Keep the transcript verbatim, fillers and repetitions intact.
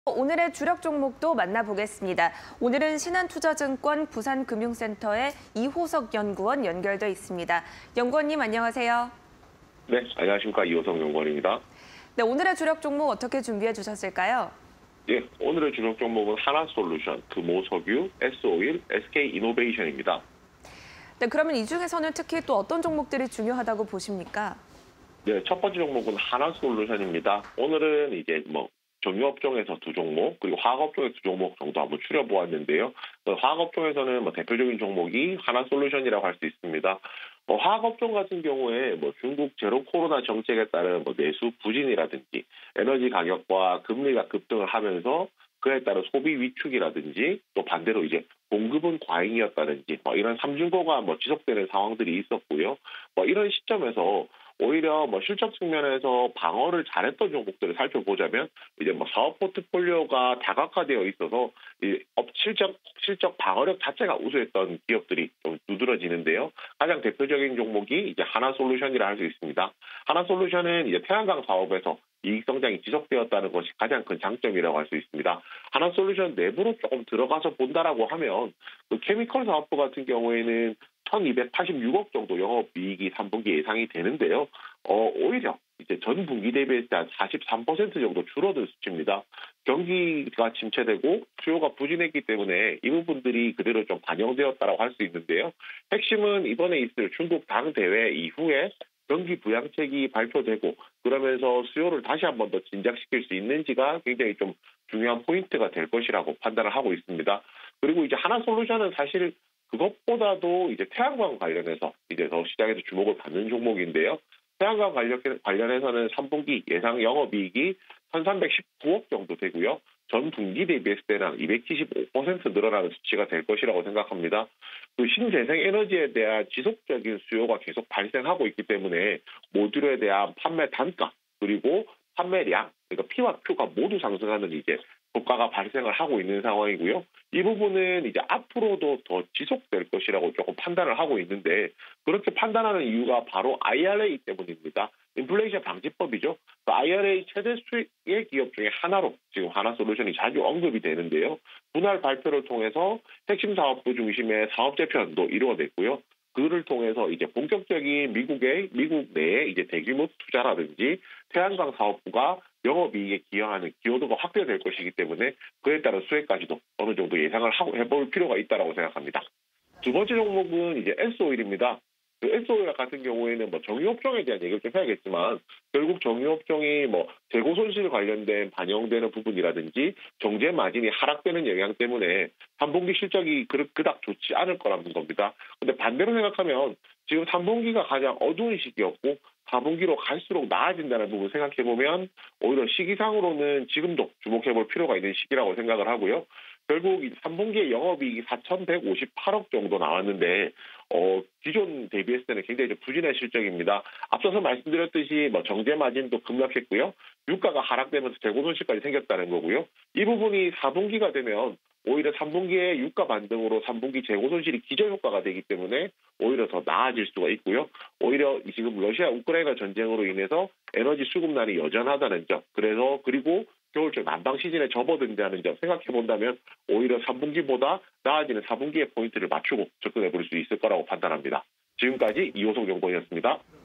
오늘의 주력 종목도 만나보겠습니다. 오늘은 신한투자증권 부산금융센터의 이호석 연구원 연결돼 있습니다. 연구원님 안녕하세요. 네, 안녕하십니까. 이호석 연구원입니다. 네, 오늘의 주력 종목 어떻게 준비해 주셨을까요? 예, 오늘의 주력 종목은 하나솔루션, 금호석유, 에스오일, 에스케이이노베이션입니다. 네, 그러면 이 중에서는 특히 또 어떤 종목들이 중요하다고 보십니까? 네, 첫 번째 종목은 하나솔루션입니다. 오늘은 이제 뭐 정유업종에서 두 종목, 그리고 화학업종에서 두 종목 정도 한번 추려보았는데요. 화학업종에서는 뭐 대표적인 종목이 하나솔루션이라고 할 수 있습니다. 뭐 화학업종 같은 경우에 뭐 중국 제로 코로나 정책에 따른 뭐 내수 부진이라든지 에너지 가격과 금리가 급등을 하면서 그에 따른 소비 위축이라든지 또 반대로 이제 공급은 과잉이었다든지 뭐 이런 삼중고가 뭐 지속되는 상황들이 있었고요. 뭐 이런 시점에서 오히려 뭐 실적 측면에서 방어를 잘했던 종목들을 살펴보자면 이제 뭐 사업 포트폴리오가 다각화되어 있어서 이 업 실적 실적 방어력 자체가 우수했던 기업들이 좀 두드러지는데요. 가장 대표적인 종목이 이제 하나솔루션이라 할 수 있습니다. 하나솔루션은 이제 태양광 사업에서 이익 성장이 지속되었다는 것이 가장 큰 장점이라고 할 수 있습니다. 하나솔루션 내부로 조금 들어가서 본다라고 하면 그 케미컬 사업부 같은 경우에는 천이백팔십육억 정도 영업이익이 삼 분기 예상이 되는데요. 어, 오히려 이제 전 분기 대비해서 한 사십삼 퍼센트 정도 줄어든 수치입니다. 경기가 침체되고 수요가 부진했기 때문에 이 부분들이 그대로 좀 반영되었다고 할 수 있는데요. 핵심은 이번에 있을 중국 당 대회 이후에 경기 부양책이 발표되고 그러면서 수요를 다시 한 번 더 진작시킬 수 있는지가 굉장히 좀 중요한 포인트가 될 것이라고 판단을 하고 있습니다. 그리고 이제 하나솔루션은 사실 그것보다도 이제 태양광 관련해서 이제 더 시장에서 주목을 받는 종목인데요. 태양광 관련, 관련해서는 삼 분기 예상 영업이익이 천삼백십구억 정도 되고요. 전 분기 대비했을 때는 이백칠십오 퍼센트 늘어나는 수치가 될 것이라고 생각합니다. 그 신재생 에너지에 대한 지속적인 수요가 계속 발생하고 있기 때문에 모듈에 대한 판매 단가 그리고 판매량, 그러니까 P와 Q가 모두 상승하는 이제 효과가 발생을 하고 있는 상황이고요. 이 부분은 이제 앞으로도 더 지속될 것이라고 조금 판단을 하고 있는데 그렇게 판단하는 이유가 바로 아이알에이 때문입니다. 인플레이션 방지법이죠. 그 아이알에이 최대 수익의 기업 중에 하나로 지금 하나솔루션이 자주 언급이 되는데요. 분할 발표를 통해서 핵심 사업부 중심의 사업 재편도 이루어냈고요. 그를 통해서 이제 본격적인 미국의 미국 내에 이제 대규모 투자라든지 태양광 사업부가 영업이익에 기여하는 기여도가 확대될 것이기 때문에 그에 따른 수혜까지도 어느 정도 예상을 하고 해볼 필요가 있다고 생각합니다. 두 번째 종목은 이제 에스오일입니다. 그 에스오일 같은 경우에는 뭐 정유업종에 대한 얘기를 좀 해야겠지만 결국 정유업종이 뭐 재고 손실 관련된 반영되는 부분이라든지 정제 마진이 하락되는 영향 때문에 삼 분기 실적이 그닥 좋지 않을 거라는 겁니다. 근데 반대로 생각하면 지금 삼 분기가 가장 어두운 시기였고 사 분기로 갈수록 나아진다는 부분 생각해보면 오히려 시기상으로는 지금도 주목해볼 필요가 있는 시기라고 생각을 하고요. 결국 삼 분기의 영업이익이 사천백오십팔억 정도 나왔는데 어, 기존 대비했을 때는 굉장히 좀 부진한 실적입니다. 앞서서 말씀드렸듯이 뭐 정제 마진도 급락했고요. 유가가 하락되면서 재고 손실까지 생겼다는 거고요. 이 부분이 사 분기가 되면 오히려 삼 분기의 유가 반등으로 삼 분기 재고 손실이 기저효과가 되기 때문에 오히려 더 나아질 수가 있고요. 오히려 지금 러시아 우크라이나 전쟁으로 인해서 에너지 수급난이 여전하다는 점, 그래서 그리고 겨울철 난방 시즌에 접어든다는 점 생각해 본다면 오히려 삼 분기보다 나아지는 사 분기의 포인트를 맞추고 접근해 볼 수 있을 거라고 판단합니다. 지금까지 이호석 연구원이었습니다.